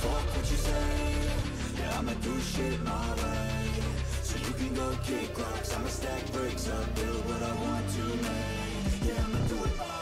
fuck what you say. Yeah, I'ma do shit my way. So you can go kick rocks, I'ma stack bricks up, build what I want to make. Yeah, I'ma do it my way.